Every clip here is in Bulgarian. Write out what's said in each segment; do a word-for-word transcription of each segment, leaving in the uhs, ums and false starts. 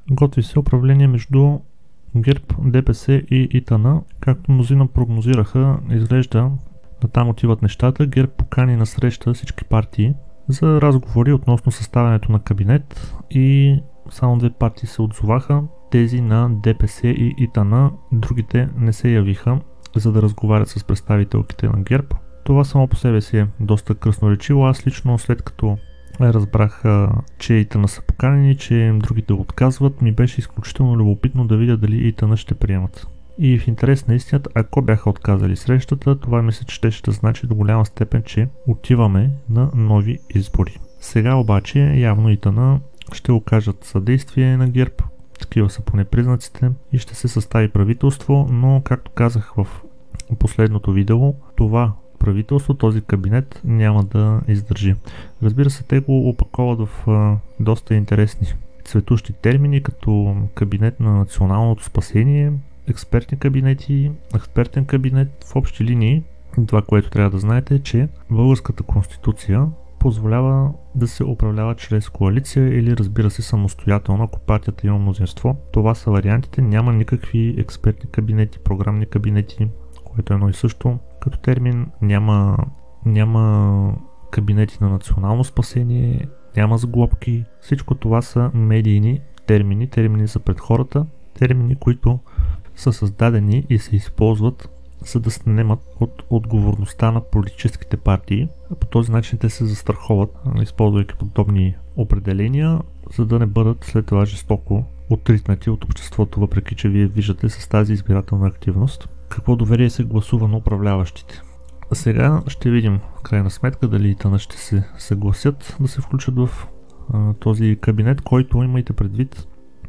Готви се управление между ГЕРБ, ДПС и ИТН. Както мнозина прогнозираха, изглежда да там отиват нещата. ГЕРБ покани на среща всички партии за разговори относно съставянето на кабинет и само две партии се отзоваха. Тези на ДПС и ИТН, другите не се явиха, за да разговарят с представителките на ГЕРБ. Това само по себе си е доста красноречиво. Аз лично, след като разбрах, че ИТН са поканени, че другите отказват, ми беше изключително любопитно да видя дали ИТН ще приемат. И в интерес на истината, ако бяха отказали срещата, това мисля, че ще ще значи до голяма степен, че отиваме на нови избори. Сега обаче явно ИТН ще окажат съдействие на ГЕРБ, такива са поне признаците, и ще се състави правителство, но както казах в последното видео, това правителство, този кабинет няма да издържи. Разбира се, те го опаковат в а, доста интересни цветущи термини, като кабинет на националното спасение, експертни кабинети, експертен кабинет. В общи линии, това, което трябва да знаете, е, че българската конституция позволява да се управлява чрез коалиция или, разбира се, самостоятелно, ако партията има мнозинство. Това са вариантите, няма никакви експертни кабинети, програмни кабинети, което е едно и също като термин, няма, няма кабинети на национално спасение, няма сглобки. Всичко това са медийни термини, термини за пред хората, термини, които са създадени и се използват, за да снемат от отговорността на политическите партии. По този начин те се застраховат, използвайки подобни определения, за да не бъдат след това жестоко отритнати от обществото, въпреки че вие виждате с тази избирателна активност какво доверие се гласува на управляващите. Сега ще видим в крайна сметка дали ИТН ще се съгласят да се включат в а, този кабинет, който, имайте предвид,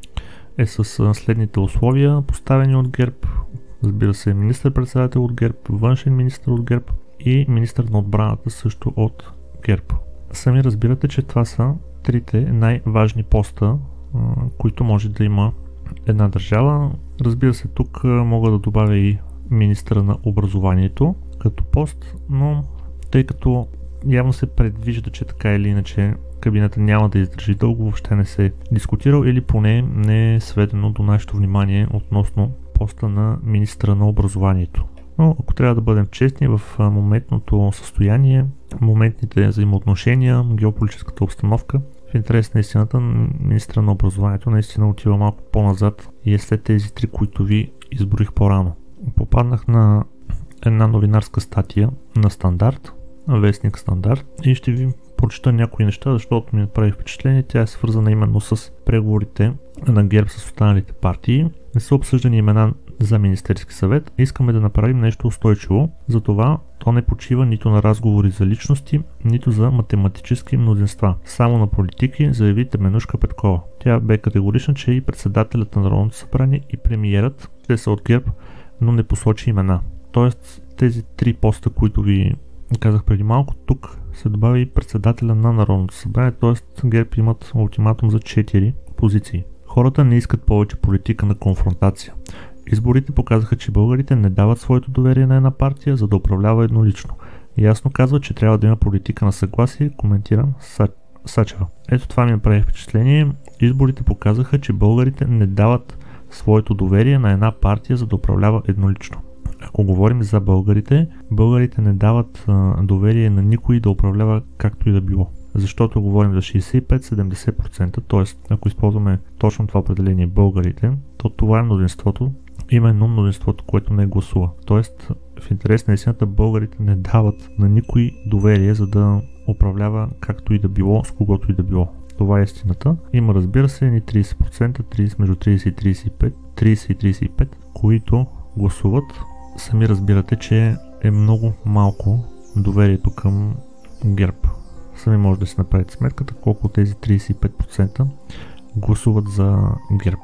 е с следните условия, поставени от ГЕРБ, разбира се, министър-председател от ГЕРБ, външен министър от ГЕРБ и министър на отбраната също от ГЕРБ. Сами разбирате, че това са трите най-важни поста, а, които може да има една държава. Разбира се, тук мога да добавя и министъра на образованието като пост, но тъй като явно се предвижда, че така или иначе кабинета няма да издържи дълго, въобще не се е дискутирал или поне не е сведено до нашето внимание относно поста на министъра на образованието. Но ако трябва да бъдем честни, в моментното състояние, моментните взаимоотношения, геополитическата обстановка, в интерес на истината, министъра на образованието наистина отива малко по-назад и е след тези три, които ви изборих по-рано. Попаднах на една новинарска статия на Стандарт, вестник Стандарт, и ще ви прочита някои неща, защото ми направи впечатление. Тя е свързана именно с преговорите на ГЕРБ с останалите партии. Не са обсъждани имена за Министерски съвет. Искаме да направим нещо устойчиво, затова то не почива нито на разговори за личности, нито за математически мнозинства. Само на политики, заяви Теменужка Петкова. Тя бе категорична, че и председателят на Народното събрание и премиерът те са от ГЕРБ, но не посочи имена. Тоест тези три поста, които ви казах преди малко, тук се добави и председателя на Народното събрание, т.е. ГЕРБ имат ултиматум за четири позиции. Хората не искат повече политика на конфронтация. Изборите показаха, че българите не дават своето доверие на една партия, за да управлява еднолично. Ясно казва, че трябва да има политика на съгласие, коментира Са... Сачева. Ето това ми направи впечатление. Изборите показаха, че българите не дават своето доверие на една партия, за да управлява еднолично. Ако говорим за българите, българите не дават а, доверие на никой да управлява както и да било. Защото говорим за шейсет и пет до седемдесет процента, т.е. ако използваме точно това определение българите, то това е мнозинството, именно мнозинството, което не гласува. Т.е. в интерес на истината българите не дават на никой доверие, за да управлява както и да било, с когото и да било. Това е истината. Има, разбира се, ни трийсет процента, трийсет, между трийсет и трийсет и пет, трийсет и трийсет и пет, които гласуват. Сами разбирате, че е много малко доверието към ГЕРБ. Сами може да си направите сметката колко тези трийсет и пет процента гласуват за ГЕРБ.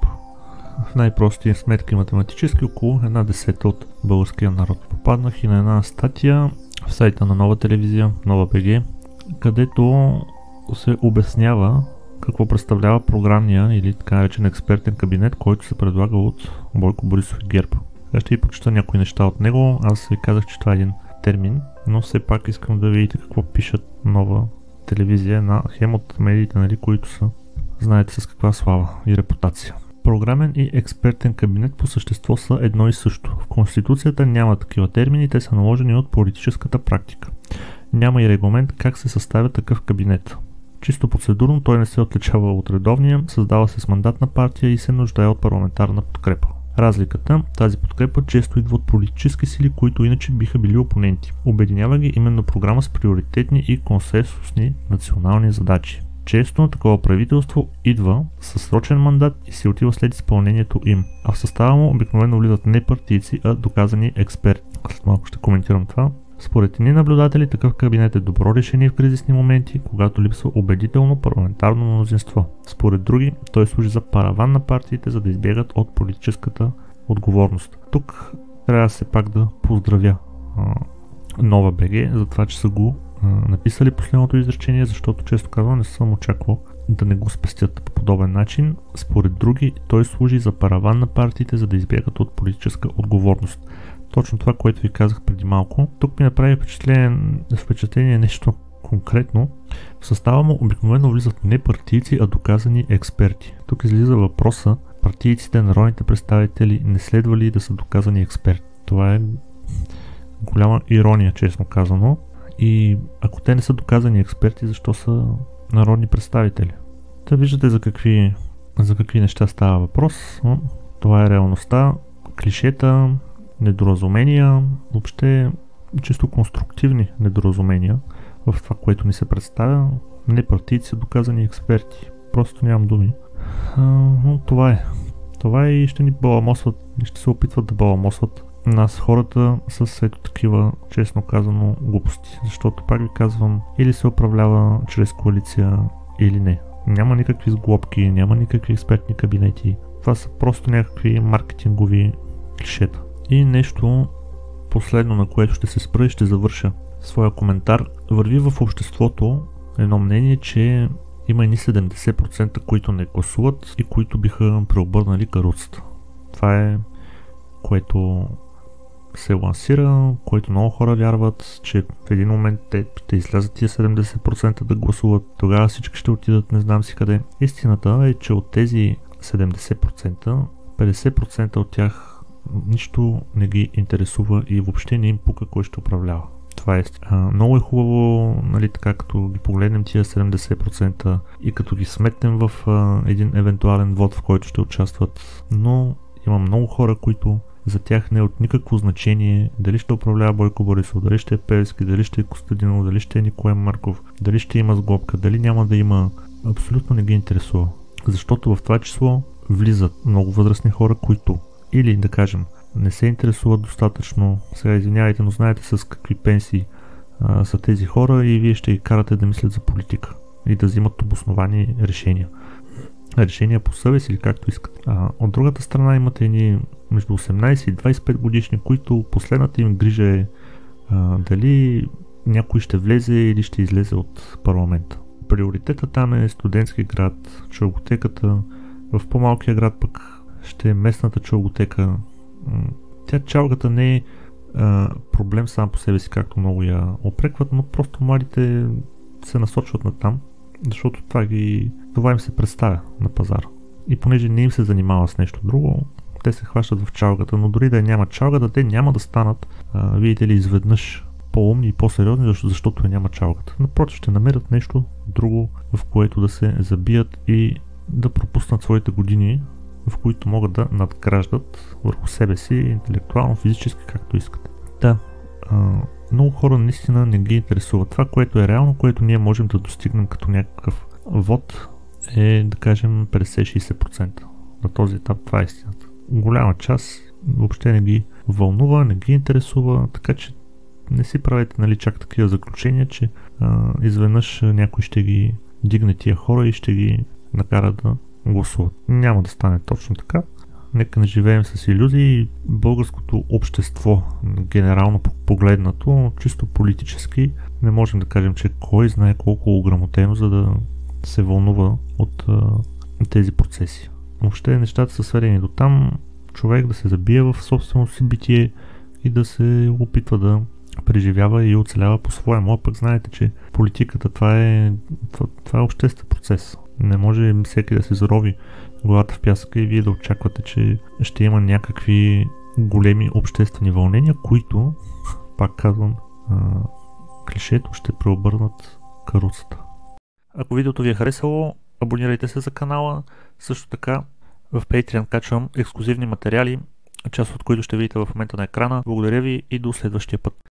В най-простия сметки математически около една десета от българския народ. Попаднах и на една статия в сайта на Нова телевизия, Нова БГ, където се обяснява какво представлява програмния или така наречен експертен кабинет, който се предлага от Бойко Борисов и ГЕРБ. Сега ще ви прочета някои неща от него. Аз ви казах, че това е един термин, но все пак искам да видите какво пишат Нова телевизия на хем от медиите, нали, които са знаете с каква слава и репутация. Програмен и експертен кабинет по същество са едно и също. В Конституцията няма такива термини, те са наложени от политическата практика. Няма и регламент как се съставя такъв кабинет. Чисто процедурно той не се отличава от редовния, създава се с мандатна партия и се нуждае от парламентарна подкрепа. Разликата, тази подкрепа често идва от политически сили, които иначе биха били опоненти. Обединява ги именно програма с приоритетни и консенсусни национални задачи. Често на такова правителство идва със срочен мандат и се отива след изпълнението им, а в състава му обикновено влизат не партийци, а доказани експерти. След малко ще коментирам това. Според едни наблюдатели такъв кабинет е добро решение в кризисни моменти, когато липсва убедително парламентарно мнозинство. Според други, той служи за параван на партиите, за да избегат от политическата отговорност. Тук трябва се пак да поздравя а, Нова БГ за това, че са го а, написали последното изречение, защото често казвам не съм очаквал да не го спестят по подобен начин. Според други, той служи за параван на партиите, за да избегат от политическа отговорност. Точно това, което ви казах преди малко. Тук ми направи впечатление, впечатление нещо конкретно. В състава му обикновено влизат не партийци, а доказани експерти. Тук излиза въпроса, партийците, народните представители не следва ли да са доказани експерти. Това е голяма ирония, честно казано. И ако те не са доказани експерти, защо са народни представители? Та виждате за какви, за какви неща става въпрос. Това е реалността, клишета, недоразумения, въобще чисто конструктивни недоразумения в това, което ни се представя. Не партийци са доказани експерти. Просто нямам думи. А, но това е. Това е и ще ни баламосват, и ще се опитват да баламосват нас хората с ето такива, честно казано, глупости. Защото пак ви казвам, или се управлява чрез коалиция, или не. Няма никакви сглобки, няма никакви експертни кабинети. Това са просто някакви маркетингови клишета. И нещо последно, на което ще се спра и ще завърша своя коментар. Върви в обществото едно мнение, че има едни седемдесет процента, които не гласуват и които биха преобърнали каруцата. Това е, което се лансира, което много хора вярват, че в един момент те ще излязат тия седемдесет процента да гласуват, тогава всички ще отидат не знам си къде. Истината е, че от тези седемдесет процента, петдесет процента от тях нищо не ги интересува и въобще не им пука кой ще управлява. Това е. А, много е хубаво, нали, така като ги погледнем тия седемдесет процента и като ги сметнем в а, един евентуален вод, в който ще участват, но има много хора, които за тях не е от никакво значение дали ще управлява Бойко Борисов, дали ще е Пеевски, дали ще е Костадинов, дали ще е Николай Марков, дали ще има сглобка, дали няма да има. Абсолютно не ги интересува. Защото в това число влизат много възрастни хора, които или, да кажем, не се интересуват достатъчно. Сега извинявайте, но знаете с какви пенсии а, са тези хора и вие ще ги карате да мислят за политика и да взимат обосновани решения. Решения по съвест или както искат. А, от другата страна имате едни между осемнайсет и двайсет и пет годишни, които последната им грижа е а, дали някой ще влезе или ще излезе от парламента. Приоритета там е студентски град, чалготеката, в по-малкия град пък ще е местната чалготека. Тя чалгата не е а, проблем сам по себе си, както много я опрекват, но просто младите се насочват на там, защото това, ги, това им се представя на пазара. И понеже не им се занимава с нещо друго, те се хващат в чалгата, но дори да я няма чалгата, те няма да станат, а, видите ли, изведнъж по-умни и по-сериозни, защото, защото я няма чалгата. Напротив, ще намерят нещо друго, в което да се забият и да пропуснат своите години, в които могат да надграждат върху себе си интелектуално, физически, както искат. Да, а, много хора наистина не ги интересува. Това, което е реално, което ние можем да достигнем като някакъв вод, е, да кажем, петдесет до шейсет процента. На този етап това е истината. Голяма част въобще не ги вълнува, не ги интересува, така че не си правете, нали, чак такива заключения, че а, изведнъж някой ще ги дигне тия хора и ще ги накара да гласуват. Няма да стане точно така. Нека не живеем с илюзии. Българското общество, генерално погледнато, чисто политически, не можем да кажем, че кой знае колко ограмотено, за да се вълнува от а, тези процеси. Въобще нещата са сведени до там, човек да се забие в собственото си битие и да се опитва да преживява и оцелява по-своему. А пък знаете, че политиката това е, това, това е обществен процес. Не може всеки да се зарови главата в пясъка и вие да очаквате, че ще има някакви големи обществени вълнения, които, пак казвам, а, клишето ще преобърнат каруцата. Ако видеото ви е харесало, абонирайте се за канала. Също така в Patreon качвам ексклюзивни материали, част от които ще видите в момента на екрана. Благодаря ви и до следващия път.